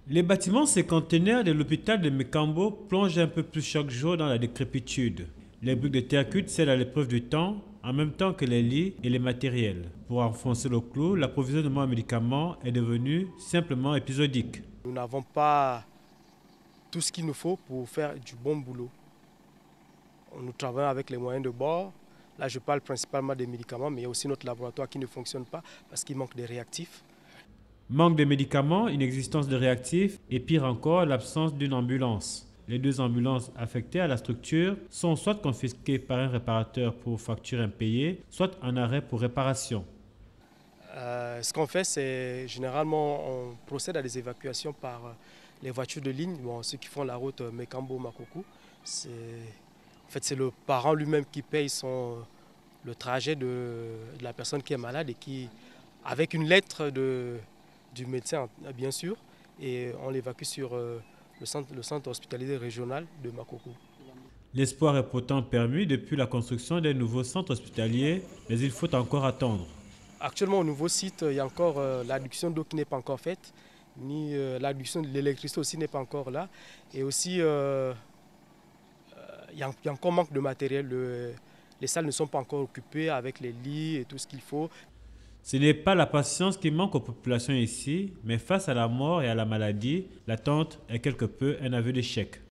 Les bâtiments cinquantenaires de l'hôpital de Mekambo plongent un peu plus chaque jour dans la décrépitude. Les briques de terre cuite cèdent à l'épreuve du temps, en même temps que les lits et les matériels. Pour enfoncer le clou, l'approvisionnement en médicaments est devenu simplement épisodique. Nous n'avons pas tout ce qu'il nous faut pour faire du bon boulot. Nous travaillons avec les moyens de bord. Là, je parle principalement des médicaments, mais il y a aussi notre laboratoire qui ne fonctionne pas parce qu'il manque des réactifs. Manque de médicaments, inexistence de réactifs et pire encore, l'absence d'une ambulance. Les deux ambulances affectées à la structure sont soit confisquées par un réparateur pour facture impayée, soit en arrêt pour réparation. Ce qu'on fait, c'est généralement on procède à des évacuations par les voitures de ligne, ceux qui font la route Mekambo-Makoko. C'est le parent lui-même qui paye le trajet de la personne qui est malade et qui, avec une lettre du médecin bien sûr, et on l'évacue sur le centre hospitalier régional de Makoko. L'espoir est pourtant permis depuis la construction des nouveaux centres hospitaliers, mais il faut encore attendre. Actuellement, au nouveau site, il y a encore l'adduction d'eau qui n'est pas encore faite, ni l'adduction de l'électricité aussi n'est pas encore là. Et aussi, il y a encore manque de matériel. Les salles ne sont pas encore occupées avec les lits et tout ce qu'il faut. Ce n'est pas la patience qui manque aux populations ici, mais face à la mort et à la maladie, l'attente est quelque peu un aveu d'échec.